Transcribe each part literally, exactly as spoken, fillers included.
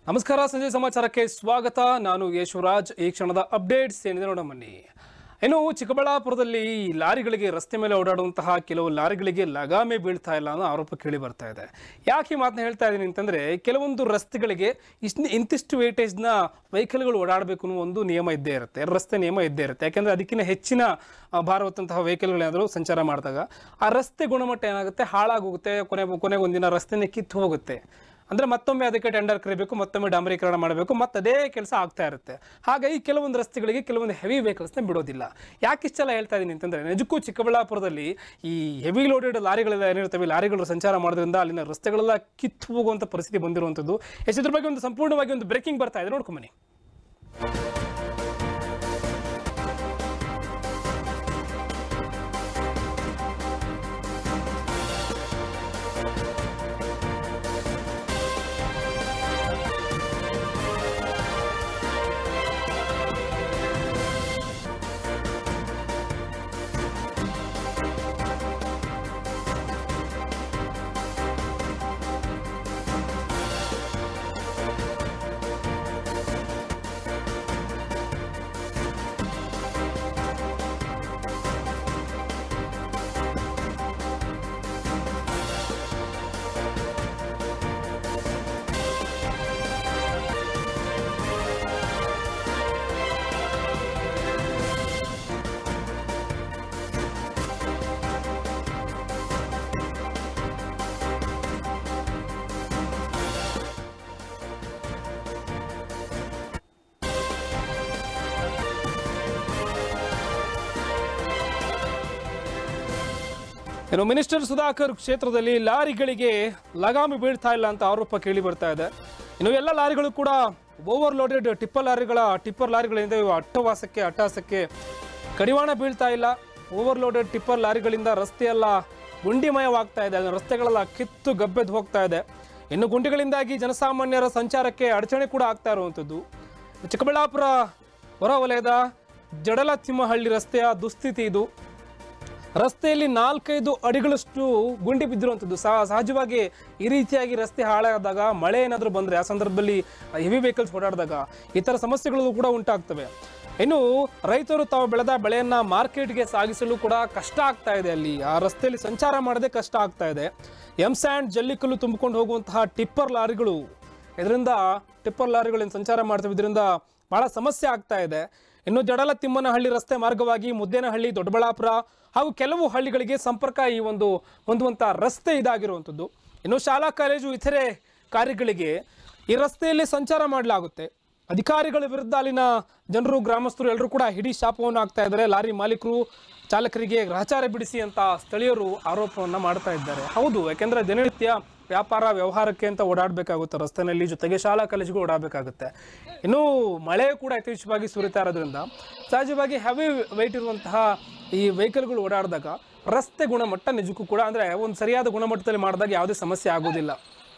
ನಮಸ್ಕಾರ ಸಂಜೆ ಸಮಾಚಾರಕ್ಕೆ ಸ್ವಾಗತ. ನಾನು ಯಶವರಾಜ್. ಈ ಕ್ಷಣದ ಅಪ್ಡೇಟ್ಸ್ ಏನಿದೆ ನೋಡೋಣ ಬನ್ನಿ. ಇನ್ನು ಚಿಕ್ಕಬಳ್ಳಾಪುರದಲ್ಲಿ ಲಾರಿಗಳಿಗೆ ರಸ್ತೆ ಮೇಲೆ ಓಡಾಡುವಂತಹ ಕೆಲವು ಲಾರಿಗಳಿಗೆ ಲಗಾಮೆ ಬೀಳ್ತಾ ಇಲ್ಲ ಅನ್ನೋ ಆರೋಪ ಕೇಳಿ ಬರ್ತಾ ಇದೆ. ಯಾಕೆ ಈ ಮಾತನ್ನ ಹೇಳ್ತಾ ಇದ್ದೀನಿ ಅಂತಂದರೆ, ಕೆಲವೊಂದು ರಸ್ತೆಗಳಿಗೆ ಇಷ್ಟು ಇಂತಿಷ್ಟು ವೇಟೇಜ್ನ ವೆಹಿಕಲ್ಗಳು ಓಡಾಡಬೇಕು ಅನ್ನೋ ಒಂದು ನಿಯಮ ಇದ್ದೇ ಇರುತ್ತೆ, ರಸ್ತೆ ನಿಯಮ ಇದ್ದೇ ಇರುತ್ತೆ. ಯಾಕೆಂದರೆ ಅದಕ್ಕಿಂತ ಹೆಚ್ಚಿನ ಭಾರ ಹೊತ್ತಂತಹ ವೆಹಿಕಲ್ಗಳೇನಾದರೂ ಸಂಚಾರ ಮಾಡಿದಾಗ ಆ ರಸ್ತೆ ಗುಣಮಟ್ಟ ಏನಾಗುತ್ತೆ, ಹಾಳಾಗೋಗುತ್ತೆ. ಕೊನೆ ಕೊನೆಗೊಂದಿನ ರಸ್ತೆನೇ ಕಿತ್ತು ಹೋಗುತ್ತೆ. ಅಂದರೆ ಮತ್ತೊಮ್ಮೆ ಅದಕ್ಕೆ ಟೆಂಡರ್ ಕರಿಬೇಕು, ಮತ್ತೊಮ್ಮೆ ಡಾಂಬರೀಕರಣ ಮಾಡಬೇಕು, ಮತ್ತು ಅದೇ ಕೆಲಸ ಆಗ್ತಾ ಇರುತ್ತೆ. ಹಾಗಾಗಿ ಕೆಲವೊಂದು ರಸ್ತೆಗಳಿಗೆ ಕೆಲವೊಂದು ಹೆವಿ ವೆಹಿಕಲ್ಸ್ನ ಬಿಡೋದಿಲ್ಲ. ಯಾಕೆ ಇಷ್ಟೆಲ್ಲ ಹೇಳ್ತಾ ಇದ್ದೀನಿ ಅಂತಂದರೆ, ನಿಜಕ್ಕೂ ಚಿಕ್ಕಬಳ್ಳಾಪುರದಲ್ಲಿ ಈ ಹೆವಿ ಲೋಡೆಡ್ ಲಾರಿಗಳೆಲ್ಲ ಏನಿರ್ತವೆ, ಲಾರಿಗಳು ಸಂಚಾರ ಮಾಡೋದ್ರಿಂದ ಅಲ್ಲಿನ ರಸ್ತೆಗಳೆಲ್ಲ ಕಿತ್ತು ಹೋಗುವಂಥ ಪರಿಸ್ಥಿತಿ ಬಂದಿರುವಂಥದ್ದು. ಎಷ್ಟರ ಬಗ್ಗೆ ಒಂದು ಸಂಪೂರ್ಣವಾಗಿ ಒಂದು ಬ್ರೇಕಿಂಗ್ ಬರ್ತಾ ಇದೆ, ನೋಡ್ಕೊಂಬನ್ನಿ. ಇನ್ನು ಮಿನಿಸ್ಟರ್ ಸುಧಾಕರ್ ಕ್ಷೇತ್ರದಲ್ಲಿ ಲಾರಿಗಳಿಗೆ ಲಗಾಮಿ ಬೀಳ್ತಾ ಇಲ್ಲ ಅಂತ ಆರೋಪ ಕೇಳಿ ಬರ್ತಾ ಇದೆ. ಇನ್ನು ಎಲ್ಲ ಲಾರಿಗಳು ಕೂಡ ಓವರ್ಲೋಡೆಡ್ ಟಿಪ್ಪರ್ ಲಾರಿಗಳ ಟಿಪ್ಪರ್ ಲಾರಿಗಳಿಂದ ಅಟ್ಟವಾಸಕ್ಕೆ ಅಟ್ಟಹಾಸಕ್ಕೆ ಕಡಿವಾಣ ಬೀಳ್ತಾ ಇಲ್ಲ. ಓವರ್ಲೋಡೆಡ್ ಟಿಪ್ಪರ್ ಲಾರಿಗಳಿಂದ ರಸ್ತೆಯೆಲ್ಲ ಗುಂಡಿಮಯವಾಗ್ತಾ ಇದೆ, ರಸ್ತೆಗಳೆಲ್ಲ ಕಿತ್ತು ಗಬ್ಬೆದ್ದು ಹೋಗ್ತಾ ಇದೆ. ಇನ್ನು ಗುಂಡಿಗಳಿಂದಾಗಿ ಜನಸಾಮಾನ್ಯರ ಸಂಚಾರಕ್ಕೆ ಅಡಚಣೆ ಕೂಡ ಆಗ್ತಾ ಇರುವಂಥದ್ದು. ಚಿಕ್ಕಬಳ್ಳಾಪುರ ಹೊರವಲಯದ ಜಡಲತಿಮ್ಮಹಳ್ಳಿ ರಸ್ತೆಯ ದುಸ್ಥಿತಿ ಇದು. ರಸ್ತೆಯಲ್ಲಿ ನಾಲ್ಕೈದು ಅಡಿಗಳಷ್ಟು ಗುಂಡಿ ಬಿದ್ದಿರುವಂಥದ್ದು. ಸಹ ಸಹಜವಾಗಿ ಈ ರೀತಿಯಾಗಿ ರಸ್ತೆ ಹಾಳಾದಾಗ, ಮಳೆ ಏನಾದರೂ ಬಂದರೆ, ಆ ಸಂದರ್ಭದಲ್ಲಿ ಹೆವಿ ವೆಹಿಕಲ್ಸ್ ಓಡಾಡಿದಾಗ ಈ ಥರ ಸಮಸ್ಯೆಗಳು ಕೂಡ ಉಂಟಾಗ್ತವೆ. ಇನ್ನು ರೈತರು ತಾವು ಬೆಳೆದ ಬೆಳೆಯನ್ನು ಮಾರ್ಕೆಟ್ಗೆ ಸಾಗಿಸಲು ಕೂಡ ಕಷ್ಟ ಆಗ್ತಾ ಇದೆ. ಅಲ್ಲಿ ಆ ರಸ್ತೆಯಲ್ಲಿ ಸಂಚಾರ ಮಾಡೋದೇ ಕಷ್ಟ ಆಗ್ತಾ ಇದೆ. ಎಮ್ ಸ್ಯಾಂಡ್ ಜಲ್ಲಿಕಲ್ಲು ತುಂಬಿಕೊಂಡು ಹೋಗುವಂತಹ ಟಿಪ್ಪರ್ ಲಾರಿಗಳು, ಇದರಿಂದ ಟಿಪ್ಪರ್ ಲಾರಿಗಳಿಂದ ಸಂಚಾರ ಮಾಡ್ತವೆ, ಇದರಿಂದ ಭಾಳ ಸಮಸ್ಯೆ ಆಗ್ತಾ ಇದೆ. ಇನ್ನು ಜಡಲತಿಮ್ಮನಹಳ್ಳಿ ರಸ್ತೆ ಮಾರ್ಗವಾಗಿ ಮುದ್ದೇನಹಳ್ಳಿ, ದೊಡ್ಡಬಳ್ಳಾಪುರ ಹಾಗೂ ಕೆಲವು ಹಳ್ಳಿಗಳಿಗೆ ಸಂಪರ್ಕ ಈ ಒಂದು ಹೊಂದುವಂಥ ರಸ್ತೆ ಇದಾಗಿರುವಂಥದ್ದು. ಇನ್ನು ಶಾಲಾ ಕಾಲೇಜು ಇತರೆ ಕಾರ್ಯಗಳಿಗೆ ಈ ರಸ್ತೆಯಲ್ಲಿ ಸಂಚಾರ ಮಾಡಲಾಗುತ್ತೆ. ಅಧಿಕಾರಿಗಳ ವಿರುದ್ಧ ಅಲ್ಲಿನ ಜನರು, ಗ್ರಾಮಸ್ಥರು ಎಲ್ಲರೂ ಕೂಡ ಹಿಡಿ ಶಾಪವನ್ನು ಹಾಕ್ತಾ ಇದ್ದಾರೆ. ಲಾರಿ ಮಾಲೀಕರು, ಚಾಲಕರಿಗೆ ಗ್ರಹಚಾರ ಬಿಡಿಸಿ ಅಂತ ಸ್ಥಳೀಯರು ಆರೋಪವನ್ನು ಮಾಡ್ತಾ ಇದ್ದಾರೆ. ಹೌದು, ಯಾಕೆಂದರೆ ದಿನನಿತ್ಯ ವ್ಯಾಪಾರ ವ್ಯವಹಾರಕ್ಕೆ ಅಂತ ಓಡಾಡಬೇಕಾಗುತ್ತೆ ರಸ್ತೆಯಲ್ಲಿ, ಜೊತೆಗೆ ಶಾಲಾ ಕಾಲೇಜಿಗೂ ಓಡಾಡಬೇಕಾಗುತ್ತೆ. ಇನ್ನೂ ಮಳೆ ಕೂಡ ಯಥೇಚ್ಛವಾಗಿ ಸುರಿತಾ ಇರೋದ್ರಿಂದ ಸಹಜವಾಗಿ ಹೆವಿ ವೆಯ್ಟ್ ಇರುವಂತಹ ಈ ವೆಹಿಕಲ್ಗಳು ಓಡಾಡಿದಾಗ ರಸ್ತೆ ಗುಣಮಟ್ಟ ನಿಜಕ್ಕೂ ಕೂಡ ಅಂದರೆ ಒಂದು ಸರಿಯಾದ ಗುಣಮಟ್ಟದಲ್ಲಿ ಮಾಡಿದಾಗ ಯಾವುದೇ ಸಮಸ್ಯೆ ಆಗೋದಿಲ್ಲ.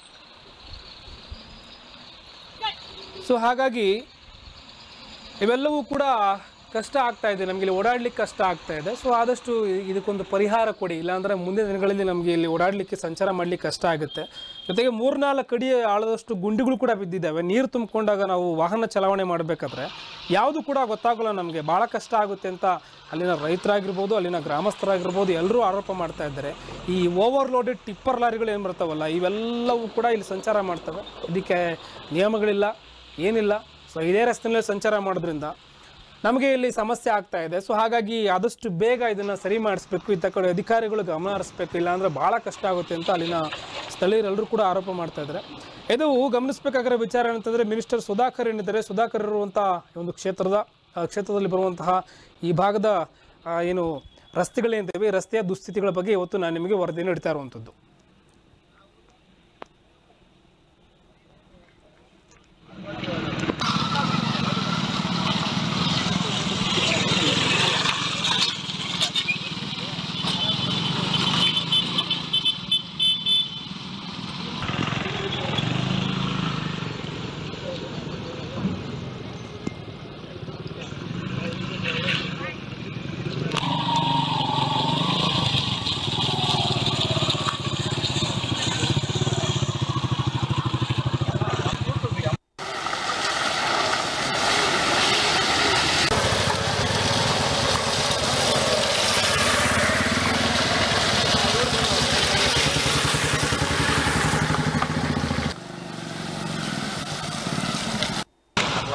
ಸೊ ಹಾಗಾಗಿ ಇವೆಲ್ಲವೂ ಕೂಡ ಕಷ್ಟ ಆಗ್ತಾ ಇದೆ, ನಮಗೆ ಇಲ್ಲಿ ಓಡಾಡಲಿಕ್ಕೆ ಕಷ್ಟ ಆಗ್ತಾ ಇದೆ. ಸೊ ಆದಷ್ಟು ಇದಕ್ಕೊಂದು ಪರಿಹಾರ ಕೊಡಿ, ಇಲ್ಲಾಂದರೆ ಮುಂದಿನ ದಿನಗಳಲ್ಲಿ ನಮಗೆ ಇಲ್ಲಿ ಓಡಾಡಲಿಕ್ಕೆ ಸಂಚಾರ ಮಾಡಲಿಕ್ಕೆ ಕಷ್ಟ ಆಗುತ್ತೆ. ಜೊತೆಗೆ ಮೂರ್ನಾಲ್ಕು ಅಡಿ ಆಳದಷ್ಟು ಗುಂಡಿಗಳು ಕೂಡ ಬಿದ್ದಿದ್ದಾವೆ. ನೀರು ತುಂಬಿಕೊಂಡಾಗ ನಾವು ವಾಹನ ಚಲಾವಣೆ ಮಾಡಬೇಕಾದ್ರೆ ಯಾವುದು ಕೂಡ ಗೊತ್ತಾಗೋಲ್ಲ, ನಮಗೆ ಭಾಳ ಕಷ್ಟ ಆಗುತ್ತೆ ಅಂತ ಅಲ್ಲಿನ ರೈತರಾಗಿರ್ಬೋದು, ಅಲ್ಲಿನ ಗ್ರಾಮಸ್ಥರಾಗಿರ್ಬೋದು ಎಲ್ಲರೂ ಆರೋಪ ಮಾಡ್ತಾ ಇದ್ದಾರೆ. ಈ ಓವರ್ಲೋಡೆಡ್ ಟಿಪ್ಪರ್ ಲಾರಿಗಳು ಏನು ಬರ್ತಾವಲ್ಲ, ಇವೆಲ್ಲವೂ ಕೂಡ ಇಲ್ಲಿ ಸಂಚಾರ ಮಾಡ್ತವೆ. ಇದಕ್ಕೆ ನಿಯಮಗಳಿಲ್ಲ, ಏನಿಲ್ಲ. ಸೊ ಇದೇ ರಸ್ತೆಯಲ್ಲಿ ಸಂಚಾರ ಮಾಡೋದ್ರಿಂದ ನಮಗೆ ಇಲ್ಲಿ ಸಮಸ್ಯೆ ಆಗ್ತಾ ಇದೆ. ಸೊ ಹಾಗಾಗಿ ಆದಷ್ಟು ಬೇಗ ಇದನ್ನು ಸರಿ ಮಾಡಿಸ್ಬೇಕು, ಇತ್ತ ಕಡೆ ಅಧಿಕಾರಿಗಳು ಗಮನ ಹರಿಸ್ಬೇಕು, ಇಲ್ಲಾಂದರೆ ಭಾಳ ಕಷ್ಟ ಆಗುತ್ತೆ ಅಂತ ಅಲ್ಲಿನ ಸ್ಥಳೀಯರೆಲ್ಲರೂ ಕೂಡ ಆರೋಪ ಮಾಡ್ತಾ ಇದ್ದಾರೆ. ಇದು ಗಮನಿಸಬೇಕಾಗಿರೋ ವಿಚಾರ ಏನಂತಂದರೆ, ಮಿನಿಸ್ಟರ್ ಸುಧಾಕರ್ ಏನಿದ್ದಾರೆ, ಸುಧಾಕರ್ ಇರುವಂಥ ಒಂದು ಕ್ಷೇತ್ರದ ಕ್ಷೇತ್ರದಲ್ಲಿ ಬರುವಂತಹ ಈ ಭಾಗದ ಏನು ರಸ್ತೆಗಳೇನಿದ್ದಾವೆ, ರಸ್ತೆಯ ದುಸ್ಥಿತಿಗಳ ಬಗ್ಗೆ ಇವತ್ತು ನಾನು ನಿಮಗೆ ವರದಿ ನೀಡ್ತಾ ಇರುವಂಥದ್ದು.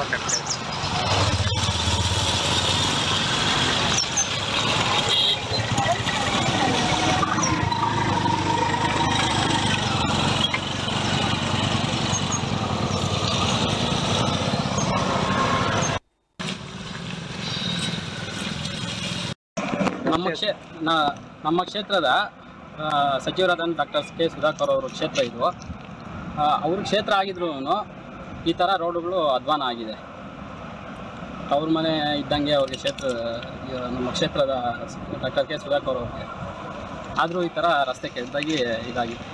ನಮ್ಮ ಕ್ಷೇ ನಮ್ಮ ಕ್ಷೇತ್ರದ ಸಚಿವರಾದಂಥ ಡಾಕ್ಟರ್ ಕೆ ಸುಧಾಕರ್ ಅವರು ಕ್ಷೇತ್ರ ಇದು. ಅವ್ರ ಕ್ಷೇತ್ರ ಆಗಿದ್ರು ಈ ಥರ ರೋಡುಗಳು ಅಧ್ವಾನ ಆಗಿದೆ. ಅವ್ರ ಮನೆ ಇದ್ದಂಗೆ ಅವ್ರಿಗೆ ಕ್ಷೇತ್ರ ನಮ್ಮ ಕ್ಷೇತ್ರದ ಡಾಕ್ಟರ್ ಕೆ ಸುಧಾಕರ್ ಅವ್ರಿಗೆ ಆದರೂ ಈ ಥರ ರಸ್ತೆ ಕೆಟ್ಟದಾಗಿ ಇದಾಗಿದೆ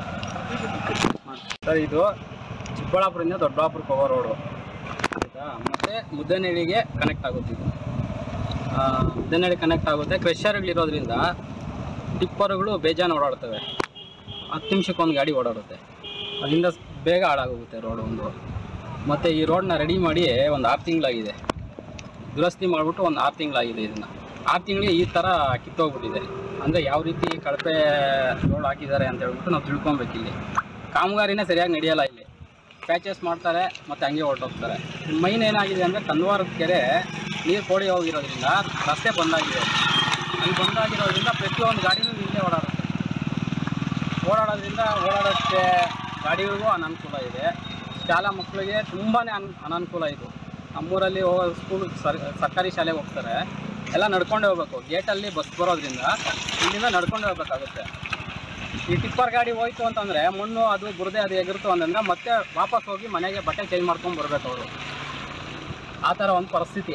ಸರ್. ಇದು ಚಿಕ್ಕಬಳ್ಳಾಪುರದಿಂದ ದೊಡ್ಡಬಳ್ಳಾಪುರಕ್ಕೆ ಹೋಗೋ ರೋಡು ಆಯಿತಾ. ಮತ್ತು ಮುದ್ದೇನಹಳ್ಳಿಗೆ ಕನೆಕ್ಟ್ ಆಗುತ್ತೆ. ಇದು ಮುದ್ದೇನಹಳ್ಳಿ ಕನೆಕ್ಟ್ ಆಗುತ್ತೆ. ಕ್ರೆಷರ್ಗಳಿರೋದ್ರಿಂದ ಟಿಪ್ಪರ್ಗಳು ಬೇಜಾನು ಓಡಾಡ್ತವೆ. ಹತ್ತು ನಿಮಿಷಕ್ಕೆ ಒಂದು ಗಾಡಿ ಓಡಾಡುತ್ತೆ. ಅಲ್ಲಿಂದ ಬೇಗ ಹಾಳಾಗೋಗುತ್ತೆ ರೋಡ್ ಒಂದು. ಮತ್ತು ಈ ರೋಡನ್ನ ರೆಡಿ ಮಾಡಿ ಒಂದು ಆರು ತಿಂಗಳಾಗಿದೆ. ದುರಸ್ತಿ ಮಾಡಿಬಿಟ್ಟು ಒಂದು ಆರು ತಿಂಗಳಾಗಿದೆ. ಇದನ್ನು ಆರು ತಿಂಗಳಿಗೆ ಈ ಥರ ಕಿತ್ತೋಗ್ಬಿಟ್ಟಿದೆ. ಅಂದರೆ ಯಾವ ರೀತಿ ಕಳಪೆ ರೋಡ್ ಹಾಕಿದ್ದಾರೆ ಅಂತ ಹೇಳ್ಬಿಟ್ಟು ನಾವು ತಿಳ್ಕೊಬೇಕು. ಇಲ್ಲಿ ಕಾಮಗಾರಿನೇ ಸರಿಯಾಗಿ ನಡೆಯಲ್ಲ. ಇಲ್ಲಿ ಪ್ಯಾಚಸ್ ಮಾಡ್ತಾರೆ ಮತ್ತು ಹಂಗೆ ಹೊರಟೋಗ್ತಾರೆ. ಮೈನ್ ಏನಾಗಿದೆ ಅಂದರೆ ಕನ್ವಾರದ ಕೆರೆ ನೀರು ಕೋಡಿ ಹೋಗಿರೋದ್ರಿಂದ ರಸ್ತೆ ಬಂದಾಗಿದೆ. ಅಲ್ಲಿ ಬಂದಾಗಿರೋದ್ರಿಂದ ಪ್ರತಿಯೊಂದು ಗಾಡಿನೂ ಇಲ್ಲೇ ಓಡಾಡುತ್ತೆ. ಓಡಾಡೋದ್ರಿಂದ ಓಡಾಡೋಕ್ಕೆ ಗಾಡಿಗಳಿಗೂ ಅನನುಕೂಲ ಇದೆ. ಶಾಲಾ ಮಕ್ಕಳಿಗೆ ತುಂಬಾ ಅನ್ ಅನನುಕೂಲ ಇದು. ನಮ್ಮೂರಲ್ಲಿ ಹೋಗೋ ಸ್ಕೂಲ್ ಸರ್ ಸರ್ಕಾರಿ ಶಾಲೆಗೆ ಹೋಗ್ತಾರೆ, ಎಲ್ಲ ನಡ್ಕೊಂಡೇ ಹೋಗ್ಬೇಕು. ಗೇಟಲ್ಲಿ ಬಸ್ ಬರೋದ್ರಿಂದ ಇಲ್ಲಿಂದ ನಡ್ಕೊಂಡೇ ಹೋಗ್ಬೇಕಾಗುತ್ತೆ. ಈ ಟಿಪ್ಪರ್ ಗಾಡಿ ಹೋಯ್ತು ಅಂತಂದರೆ ಮಣ್ಣು ಅದು ಬುರದೆ ಅದು ಎಗಿರ್ತು ಅಂತಂದರೆ ಮತ್ತೆ ವಾಪಸ್ ಹೋಗಿ ಮನೆಗೆ ಬಟ್ಟೆ ಚೇಂಜ್ ಮಾಡ್ಕೊಂಡು ಬರ್ಬೇಕು ಅವರು. ಆ ಥರ ಒಂದು ಪರಿಸ್ಥಿತಿ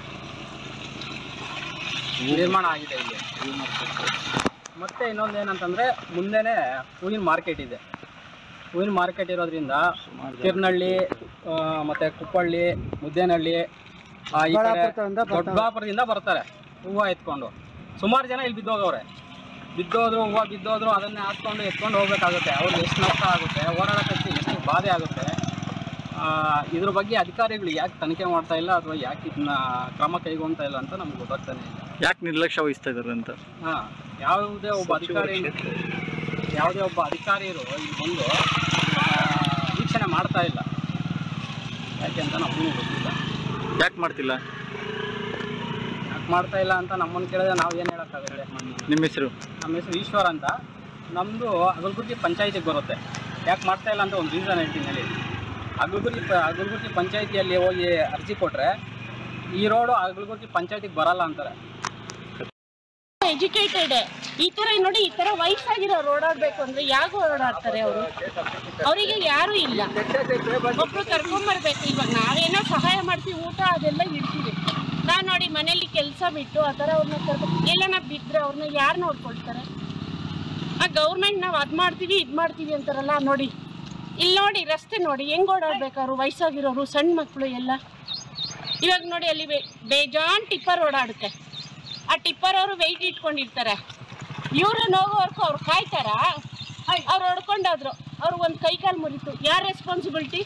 ನಿರ್ಮಾಣ ಆಗಿದೆ ಇಲ್ಲಿ. ಮತ್ತು ಇನ್ನೊಂದು ಏನಂತಂದರೆ ಮುಂದೆನೇ ಹೂವಿನ ಮಾರ್ಕೆಟ್ ಇದೆ. ಹೂವಿನ ಮಾರ್ಕೆಟ್ ಇರೋದ್ರಿಂದ ಕಿರ್ನಹಳ್ಳಿ ಮತ್ತು ಕುಪ್ಪಳ್ಳಿ, ಮುದ್ದೇನಹಳ್ಳಿ ಈ ಕಡೆ ದೊಡ್ಡಬಳ್ಳಾಪುರದಿಂದ ಬರ್ತಾರೆ ಹೂವು ಎತ್ಕೊಂಡು. ಸುಮಾರು ಜನ ಇಲ್ಲಿ ಬಿದ್ದೋಗವ್ರೆ. ಬಿದ್ದೋದ್ರು ಹೂವು ಬಿದ್ದೋದ್ರು ಅದನ್ನೇ ಹಾಕ್ಕೊಂಡು ಎತ್ಕೊಂಡು ಹೋಗ್ಬೇಕಾಗುತ್ತೆ. ಅವ್ರಿಗೆ ಎಷ್ಟು ನಷ್ಟ ಆಗುತ್ತೆ, ಓಡಾಡೋಕ್ಕೆ ಎಷ್ಟು ಬಾಧೆ ಆಗುತ್ತೆ. ಇದ್ರ ಬಗ್ಗೆ ಅಧಿಕಾರಿಗಳು ಯಾಕೆ ತನಿಖೆ ಮಾಡ್ತಾ ಇಲ್ಲ ಅಥವಾ ಯಾಕೆ ಇದನ್ನ ಕ್ರಮ ಕೈಗೊಳ್ತಾ ಇಲ್ಲ ಅಂತ ನಮ್ಗೆ ಗೊತ್ತಾಗ್ತಾನೆ ಇಲ್ಲ. ಯಾಕೆ ನಿರ್ಲಕ್ಷ್ಯ ವಹಿಸ್ತಾ ಇದ್ದಾರೆ ಅಂತ. ಹಾಂ, ಯಾವುದೇ ಒಬ್ಬ ಅಧಿಕಾರಿ ಯಾವುದೇ ಒಬ್ಬ ಅಧಿಕಾರಿಯರು ಇಲ್ಲಿ ಬಂದು ವೀಕ್ಷಣೆ ಮಾಡ್ತಾ ಇಲ್ಲ. ಯಾಕೆ ಅಂತ ನಮಗೂ ಗೊತ್ತಿಲ್ಲ. ಯಾಕೆ ಮಾಡ್ತಿಲ್ಲ ಯಾಕೆ ಮಾಡ್ತಾ ಇಲ್ಲ ಅಂತ ನಮ್ಮನ್ನು ಕೇಳಿದ್ರೆ ನಾವು ಏನು ಹೇಳೋಕ್ಕಾಗುತ್ತೆ. ನಿಮ್ಮ ಹೆಸರು? ನಮ್ಮ ಹೆಸರು ಈಶ್ವರ ಅಂತ. ನಮ್ಮದು ಅಗಲಗುರ್ಗಿ ಪಂಚಾಯತಿಗೆ ಬರುತ್ತೆ. ಯಾಕೆ ಮಾಡ್ತಾ ಇಲ್ಲ ಅಂತ ಒಂದು ರೀಸನ್ ಹೇಳ್ತೀನಿ ಹೇಳಿ. ಅಗಲಗುರ್ಗಿ ಪ ಅಗಲಗುರ್ಗಿ ಪಂಚಾಯತಿಯಲ್ಲಿ ಹೋಗಿ ಅರ್ಜಿ ಕೊಟ್ಟರೆ ಈ ರೋಡು ಅಗಲಗುರ್ಗಿ ಪಂಚಾಯತಿಗೆ ಬರಲ್ಲ ಅಂತಾರೆ. ಎಜುಕೇಟೆಡ್ ಈ ತರ ನೋಡಿ, ಈ ತರ ವಯಸ್ಸಾಗಿರೋ ಓಡಾಡ್ಬೇಕು ಅಂದ್ರೆ ಯಾಕೆ ಓಡಾಡ್ತಾರೆ ಅವರು? ಅವರಿಗೆ ಯಾರು ಇಲ್ಲ. ಒಬ್ರು ಕರ್ಕೊಂಬರ್ಬೇಕು. ಇವಾಗ ನಾವೇನೋ ಸಹಾಯ ಮಾಡ್ತೀವಿ, ಊಟ ಅದೆಲ್ಲ ಇಡ್ತೀವಿ. ನಾವು ನೋಡಿ ಮನೇಲಿ ಕೆಲಸ ಬಿಟ್ಟು ಆ ಥರ ಅವ್ರನ್ನ ಕರ್ಕೊಂಡು ಎಲ್ಲನ ಬಿದ್ದರೆ ಅವ್ರನ್ನ ಯಾರು ನೋಡ್ಕೊಳ್ತಾರೆ? ಆ ಗೌರ್ಮೆಂಟ್ ನಾವು ಅದು ಮಾಡ್ತೀವಿ ಇದು ಮಾಡ್ತೀವಿ ಅಂತಾರಲ್ಲ. ನೋಡಿ ಇಲ್ಲಿ ನೋಡಿ, ರಸ್ತೆ ನೋಡಿ ಹೆಂಗೆ ಓಡಾಡ್ಬೇಕು ಅವರು, ವಯಸ್ಸಾಗಿರೋರು, ಸಣ್ಣ ಮಕ್ಕಳು ಎಲ್ಲ. ಇವಾಗ ನೋಡಿ ಅಲ್ಲಿ ಬೇಜಾನ್ ಟಿಪ್ಪರ್ ಓಡಾಡುತ್ತೆ. ಆ ಟಿಪ್ಪರ್ ಅವರು ವೆಯ್ಟ್ ಇಟ್ಕೊಂಡಿರ್ತಾರೆ. ಇವರು ಹೋಗೋವರೆಗೂ ಅವ್ರು ಕಾಯ್ತಾರ? ಅವ್ರು ಹೊಡ್ಕೊಂಡಾದ್ರು, ಅವ್ರು ಒಂದು ಕೈ ಕಾಲು ಮುರಿತು. ಯಾರು ರೆಸ್ಪಾನ್ಸಿಬಿಲಿಟಿ?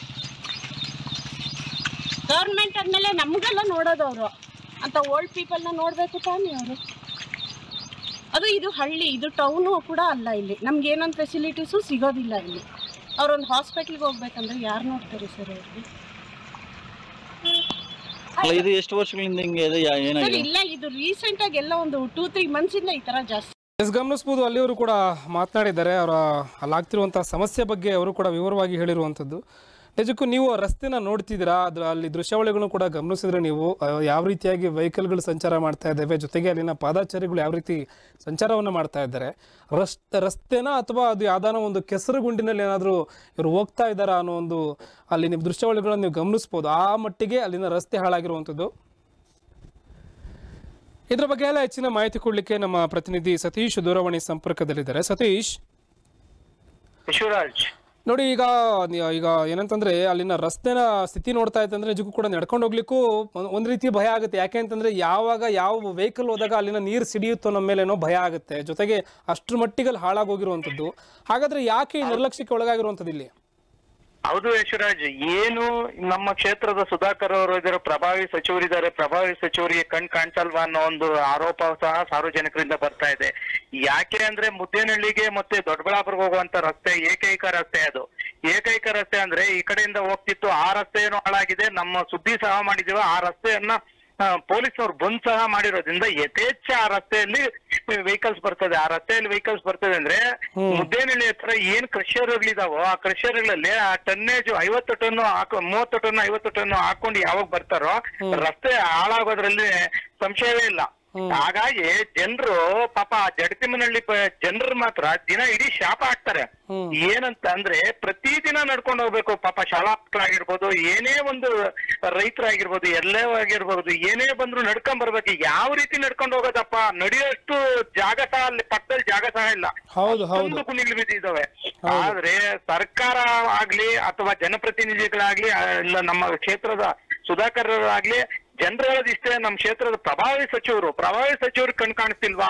ಗೌರ್ಮೆಂಟ್ ಆದಮೇಲೆ ನಮಗೆಲ್ಲ ನೋಡೋದು ಅವರು ಅಂತ ಓಲ್ಡ್ ಪೀಪಲ್ನ ನೋಡಬೇಕು ತಾನೇ ಅವರು. ಅದು ಇದು ಹಳ್ಳಿ, ಇದು ಟೌನು ಕೂಡ ಅಲ್ಲ. ಇಲ್ಲಿ ನಮ್ಗೆ ಏನೊಂದು ಫೆಸಿಲಿಟೀಸು ಸಿಗೋದಿಲ್ಲ. ಇಲ್ಲಿ ಅವ್ರೊಂದು ಹಾಸ್ಪಿಟ್ಲಿಗೆ ಹೋಗ್ಬೇಕಂದ್ರೆ ಯಾರು ನೋಡ್ತಾರೆ ಸರ್ ಅವ್ರಿಗೆ? ಇದು ಎಷ್ಟು ವರ್ಷಗಳಿಂದ ಹಿಂಗೆ ಇದೆ? ಏನಾಗಿದೆ? ಇಲ್ಲ, ಇದು ರೀಸೆಂಟ್ ಆಗಿ ಎಲ್ಲ ಒಂದು ಟೂ ತ್ರೀ ಮಂತ್ಸ್ ಇಂದ ಈ ತರ ಜಾಸ್ತಿ. ಎಸ್, ಗಮನಿಸಬಹುದು. ಅಲ್ಲಿಯವರು ಕೂಡ ಮಾತನಾಡಿದ್ದಾರೆ. ಅವರ ಅಲ್ಲಾಗ್ತಿರುವಂತಹ ಸಮಸ್ಯೆ ಬಗ್ಗೆ ಅವರು ಕೂಡ ವಿವರವಾಗಿ ಹೇಳಿರುವಂಥದ್ದು. ನಿಜಕ್ಕೂ ನೀವು ರಸ್ತೆನ ನೋಡ್ತಿದ್ದೀರಾ, ಅದು ಅಲ್ಲಿ ದೃಶ್ಯಾವಳಿಗಳನ್ನು ಕೂಡ ಗಮನಿಸಿದ್ರೆ ನೀವು ಯಾವ ರೀತಿಯಾಗಿ ವೆಹಿಕಲ್ಗಳು ಸಂಚಾರ ಮಾಡ್ತಾ ಇದ್ದಾವೆ, ಜೊತೆಗೆ ಅಲ್ಲಿನ ಪಾದಚಾರಿಗಳು ಯಾವ ರೀತಿ ಸಂಚಾರವನ್ನು ಮಾಡ್ತಾ ಇದ್ದಾರೆ. ರಸ್ತೆ ರಸ್ತೆನ ಅಥವಾ ಅದು ಯಾವ್ದಾನ ಒಂದು ಕೆಸರು ಗುಂಡಿನಲ್ಲಿ ಏನಾದರೂ ಇವರು ಹೋಗ್ತಾ ಇದ್ದಾರಾ ಅನ್ನೋ ಒಂದು ಅಲ್ಲಿ ನಿಮ್ಮ ದೃಶ್ಯಾವಳಿಗಳನ್ನು ನೀವು ಗಮನಿಸ್ಬೋದು. ಆ ಮಟ್ಟಿಗೆ ಅಲ್ಲಿನ ರಸ್ತೆ ಹಾಳಾಗಿರುವಂಥದ್ದು. ಇದರ ಬಗ್ಗೆ ಎಲ್ಲ ಹೆಚ್ಚಿನ ಮಾಹಿತಿ ಕೊಡಲಿಕ್ಕೆ ನಮ್ಮ ಪ್ರತಿನಿಧಿ ಸತೀಶ್ ದೂರವಾಣಿ ಸಂಪರ್ಕದಲ್ಲಿದ್ದಾರೆ. ಸತೀಶ್, ಶಿವರಾಜ್ ನೋಡಿ, ಈಗ ಈಗ ಏನಂತಂದ್ರೆ ಅಲ್ಲಿನ ರಸ್ತೆನ ಸ್ಥಿತಿ ನೋಡ್ತಾ ಇತ್ತಂದ್ರೆ ನಿಜಕ್ಕೂ ಕೂಡ ನಡ್ಕೊಂಡು ಹೋಗ್ಲಿಕ್ಕೂ ಒಂದ್ ರೀತಿ ಭಯ ಆಗುತ್ತೆ. ಯಾಕೆ ಅಂತಂದ್ರೆ ಯಾವಾಗ ಯಾವ ವೆಹಿಕಲ್ ಹೋದಾಗ ಅಲ್ಲಿನ ನೀರು ಸಿಡಿಯುತ್ತೋ ನಮ್ಮ ಮೇಲೇನೋ ಭಯ ಆಗುತ್ತೆ. ಜೊತೆಗೆ ಅಷ್ಟ್ರ ಮಟ್ಟಿಗೆ ಹಾಳಾಗೋಗಿರುವಂಥದ್ದು. ಹಾಗಾದ್ರೆ ಯಾಕೆ ಈ ನಿರ್ಲಕ್ಷ್ಯಕ್ಕೆ ಒಳಗಾಗಿರುವಂಥದ್ದು ಇಲ್ಲಿ? ಹೌದು ಯಶರಾಜ್, ಏನು ನಮ್ಮ ಕ್ಷೇತ್ರದ ಸುಧಾಕರ್ ಅವರು ಇದ್ದಾರೆ, ಪ್ರಭಾವಿ ಸಚಿವರಿದ್ದಾರೆ, ಪ್ರಭಾವಿ ಸಚಿವರಿಗೆ ಕಣ್ ಕಾಣಿಸಲ್ವಾ ಅನ್ನೋ ಒಂದು ಆರೋಪ ಸಹ ಸಾರ್ವಜನಿಕರಿಂದ ಬರ್ತಾ ಇದೆ. ಯಾಕೆ ಅಂದ್ರೆ ಮುದ್ದೇನಹಳ್ಳಿಗೆ ಮತ್ತೆ ದೊಡ್ಡಬಳ್ಳಾಪುರಕ್ಕೆ ಹೋಗುವಂತ ರಸ್ತೆ ಏಕೈಕ ರಸ್ತೆ ಅದು. ಏಕೈಕ ರಸ್ತೆ ಅಂದ್ರೆ ಈ ಕಡೆಯಿಂದ ಹೋಗ್ತಿತ್ತು, ಆ ರಸ್ತೆಯನ್ನು ಹಾಳಾಗಿದೆ. ನಮ್ಮ ಸುದ್ದಿ ಸಹ ಮಾಡಿದೀವ. ಆ ರಸ್ತೆಯನ್ನ ಪೊಲೀಸ್ನವ್ರು ಬಂದ್ ಸಹ ಮಾಡಿರೋದ್ರಿಂದ ಯಥೇಚ್ಛ ಆ ರಸ್ತೆಯಲ್ಲಿ ವೆಹಿಕಲ್ಸ್ ಬರ್ತದೆ. ಆ ರಸ್ತೆಯಲ್ಲಿ ವೆಹಿಕಲ್ಸ್ ಬರ್ತದೆ ಅಂದ್ರೆ ಮುದ್ದೇನಹಳ್ಳಿ ಹತ್ರ ಏನ್ ಕ್ರಷರ್ಗಳಿದಾವೋ ಆ ಕ್ರಷರ್ಗಳಲ್ಲಿ ಆ ಟನ್ನೇಜ್ ಐವತ್ತು ಟನ್ ಹಾಕೋ ಮೂವತ್ತು ಟನ್ ಐವತ್ತು ಟನ್ ಹಾಕೊಂಡು ಯಾವಾಗ ಬರ್ತಾರೋ ರಸ್ತೆ ಹಾಳಾಗೋದ್ರಲ್ಲಿ ಸಂಶಯವೇ ಇಲ್ಲ. ಹಾಗಾಗಿ ಜನರು ಪಾಪ ಜಡತಿಮನಹಳ್ಳಿ ಜನರು ಮಾತ್ರ ದಿನ ಇಡೀ ಶಾಪ ಹಾಕ್ತಾರೆ. ಏನಂತ ಅಂದ್ರೆ ಪ್ರತಿ ದಿನ ನಡ್ಕೊಂಡು ಹೋಗ್ಬೇಕು. ಪಾಪ ಶಾಲಾ ಮಕ್ಕಳಾಗಿರ್ಬೋದು, ಏನೇ ಒಂದು ರೈತರಾಗಿರ್ಬೋದು, ಎಲ್ಲೇ ಆಗಿರ್ಬೋದು, ಏನೇ ಬಂದ್ರು ನಡ್ಕೊಂಡ್ ಬರ್ಬೇಕು. ಯಾವ ರೀತಿ ನಡ್ಕೊಂಡು ಹೋಗೋದಪ್ಪ, ನಡೆಯೋಷ್ಟು ಜಾಗ ಸಹ ಅಲ್ಲಿ ಪಕ್ಕದಲ್ಲಿ ಜಾಗ ಸಹ ಇಲ್ಲ. ಒಂದು ಕುಣಿಗಳು ಬಿದ್ದಿದ್ದಾವೆ. ಆದ್ರೆ ಸರ್ಕಾರ ಆಗ್ಲಿ ಅಥವಾ ಜನಪ್ರತಿನಿಧಿಗಳಾಗ್ಲಿ ಇಲ್ಲ ನಮ್ಮ ಕ್ಷೇತ್ರದ ಸುಧಾಕರ್ ಆಗ್ಲಿ ಜನರು ಹೇಳೋದಿಷ್ಟೇ, ನಮ್ ಕ್ಷೇತ್ರದ ಪ್ರಭಾವಿ ಸಚಿವರು ಪ್ರಭಾವಿ ಸಚಿವರು ಕಣ್ ಕಾಣಿಸ್ತಿಲ್ವಾ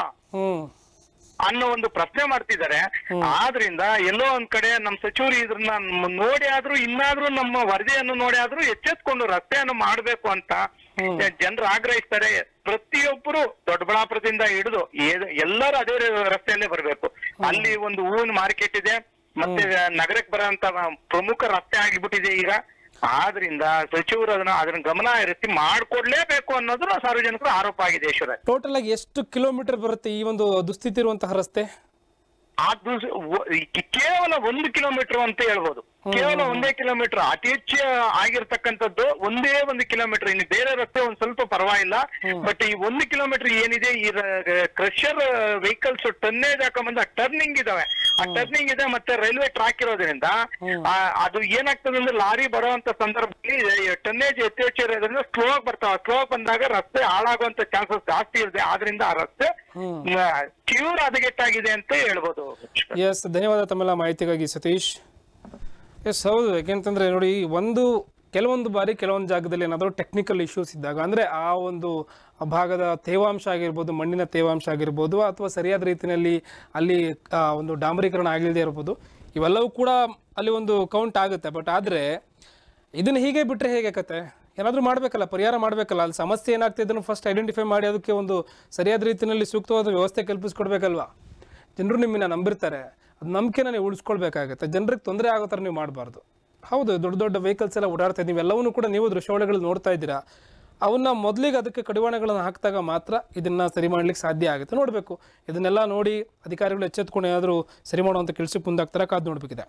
ಅನ್ನೋ ಒಂದು ಪ್ರಶ್ನೆ ಮಾಡ್ತಿದ್ದಾರೆ. ಆದ್ರಿಂದ ಎಲ್ಲೋ ಒಂದ್ ಕಡೆ ನಮ್ ಸಚಿವರು ಇದ್ರನ್ನ ನೋಡಿ ಆದ್ರೂ ಇನ್ನಾದ್ರೂ ನಮ್ಮ ವರದಿಯನ್ನು ನೋಡಿ ಆದ್ರೂ ಎಚ್ಚೆತ್ಕೊಂಡು ರಸ್ತೆಯನ್ನು ಮಾಡ್ಬೇಕು ಅಂತ ಜನರು ಆಗ್ರಹಿಸ್ತಾರೆ. ಪ್ರತಿಯೊಬ್ಬರು ದೊಡ್ಡಬಳ್ಳಾಪುರದಿಂದ ಹಿಡಿದು ಎಲ್ಲರೂ ಅದೇ ರಸ್ತೆಯಲ್ಲೇ ಬರ್ಬೇಕು. ಅಲ್ಲಿ ಒಂದು ಹೂವಿನ ಮಾರ್ಕೆಟ್ ಇದೆ, ಮತ್ತೆ ನಗರಕ್ಕೆ ಬರೋಂತ ಪ್ರಮುಖ ರಸ್ತೆ ಆಗಿಬಿಟ್ಟಿದೆ ಈಗ. ಆದ್ರಿಂದ ಸಚಿವರು ಅದನ್ನ ಅದನ್ನ ಗಮನ ಹರಿಸಿ ಮಾಡ್ಕೊಡ್ಲೇಬೇಕು ಅನ್ನೋದು ಸಾರ್ವಜನಿಕರ ಆರೋಪ ಆಗಿದೆ. ಈಶ್ವರ, ಟೋಟಲ್ ಆಗಿ ಎಷ್ಟು ಕಿಲೋಮೀಟರ್ ಬರುತ್ತೆ ಈ ಒಂದು ದುಸ್ಥಿತಿ ಇರುವಂತಹ ರಸ್ತೆ? ಅದು ಕೇವಲ ಒಂದು ಕಿಲೋಮೀಟರ್ ಅಂತ ಹೇಳ್ಬೋದು. ಕೇವಲ ಒಂದೇ ಕಿಲೋಮೀಟರ್ ಅತಿ ಹೆಚ್ಚು ಆಗಿರ್ತಕ್ಕಂಥದ್ದು ಒಂದೇ ಒಂದು ಕಿಲೋಮೀಟರ್. ಇನ್ನು ಬೇರೆ ರಸ್ತೆ ಒಂದ್ ಸ್ವಲ್ಪ ಪರವಾಗಿಲ್ಲ, ಬಟ್ ಈ ಒಂದು ಕಿಲೋಮೀಟರ್ ಏನಿದೆ ಈ ಕ್ರಷರ್ ವೆಹಿಕಲ್ಸ್ ಟನ್ನೇಜ್ ಹಾಕೊಂಡ್ಬಂದ ಟರ್ನಿಂಗ್ ಇದಾವೆ. ಆ ಟರ್ನಿಂಗ್ ಇದೆ, ಮತ್ತೆ ರೈಲ್ವೆ ಟ್ರ್ಯಾಕ್ ಇರೋದ್ರಿಂದ ಅದು ಏನಾಗ್ತದೆ ಅಂದ್ರೆ ಲಾರಿ ಬರುವಂತ ಸಂದರ್ಭದಲ್ಲಿ ಟನ್ನೇಜ್ ಹೆಚ್ಚು ಹೆಚ್ಚು ಇರೋದ್ರಿಂದ ಸ್ಲೋ ಆಗಿ ಬರ್ತಾವ. ಸ್ಲೋ ಆಗಿ ಬಂದಾಗ ರಸ್ತೆ ಹಾಳಾಗುವಂತ ಚಾನ್ಸಸ್ ಜಾಸ್ತಿ ಇದೆ. ಆದ್ರಿಂದ ಆ ರಸ್ತೆ ತೀವ್ರ ಹದಗೆಟ್ಟಾಗಿದೆ ಅಂತ ಹೇಳ್ಬೋದು. ಎಸ್, ಧನ್ಯವಾದ ತಮ್ಮೆಲ್ಲ ಮಾಹಿತಿಗಾಗಿ ಸತೀಶ್. ಎಸ್, ಹೌದು. ಯಾಕೆಂತಂದ್ರೆ ನೋಡಿ, ಒಂದು ಕೆಲವೊಂದು ಬಾರಿ ಕೆಲವೊಂದು ಜಾಗದಲ್ಲಿ ಏನಾದರೂ ಟೆಕ್ನಿಕಲ್ ಇಶ್ಯೂಸ್ ಇದ್ದಾಗ, ಅಂದರೆ ಆ ಒಂದು ಭಾಗದ ತೇವಾಂಶ ಆಗಿರ್ಬೋದು, ಮಣ್ಣಿನ ತೇವಾಂಶ ಆಗಿರ್ಬೋದು, ಅಥವಾ ಸರಿಯಾದ ರೀತಿಯಲ್ಲಿ ಅಲ್ಲಿ ಒಂದು ಡಾಂಬರೀಕರಣ ಆಗಲಿದೆ ಇರ್ಬೋದು, ಇವೆಲ್ಲವೂ ಕೂಡ ಅಲ್ಲಿ ಒಂದು ಕೌಂಟ್ ಆಗುತ್ತೆ. ಬಟ್ ಆದರೆ ಇದನ್ನು ಹೀಗೆ ಬಿಟ್ಟರೆ ಹೇಗೆ ಕತೆ? ಏನಾದರೂ ಮಾಡಬೇಕಲ್ಲ, ಪರಿಹಾರ ಮಾಡಬೇಕಲ್ಲ. ಅಲ್ಲಿ ಸಮಸ್ಯೆ ಏನಾಗ್ತಿದೆ ಅದನ್ನು ಫಸ್ಟ್ ಐಡೆಂಟಿಫೈ ಮಾಡಿ ಅದಕ್ಕೆ ಒಂದು ಸರಿಯಾದ ರೀತಿಯಲ್ಲಿ ಸೂಕ್ತವಾದ ವ್ಯವಸ್ಥೆ ಕಲ್ಪಿಸ್ಕೊಡ್ಬೇಕಲ್ವಾ? ಜನರು ನಿಮ್ಮನ್ನ ನಂಬಿರ್ತಾರೆ, ಅದು ನಂಬಿಕೆನ ನೀವು ಉಳಿಸ್ಕೊಳ್ಬೇಕಾಗುತ್ತೆ. ಜನರಿಗೆ ತೊಂದರೆ ಆಗೋ ಥರ ನೀವು ಮಾಡಬಾರ್ದು. ಹೌದು, ದೊಡ್ಡ ದೊಡ್ಡ ವೆಹಿಕಲ್ಸ್ ಎಲ್ಲ ಓಡಾಡ್ತಾ ಇದ್ದೀವಿ, ಎಲ್ಲವನ್ನೂ ಕೂಡ ನೀವು ದೃಶ್ಯಾವಳಿಗಳು ನೋಡ್ತಾ ಇದ್ದೀರಾ. ಅವನ್ನ ಮೊದಲಿಗೆ ಅದಕ್ಕೆ ಕಡಿವಾಣಗಳನ್ನು ಹಾಕಿದಾಗ ಮಾತ್ರ ಇದನ್ನು ಸರಿ ಮಾಡಲಿಕ್ಕೆ ಸಾಧ್ಯ ಆಗುತ್ತೆ. ನೋಡಬೇಕು, ಇದನ್ನೆಲ್ಲ ನೋಡಿ ಅಧಿಕಾರಿಗಳು ಎಚ್ಚೆತ್ಕೊಂಡು ಏನಾದರೂ ಸರಿ ಮಾಡುವಂಥ ಕೆಲಸಕ್ಕೆ ಮುಂದಾಗ್ತಾರೆ, ಕಾದು ನೋಡಬೇಕಿದೆ.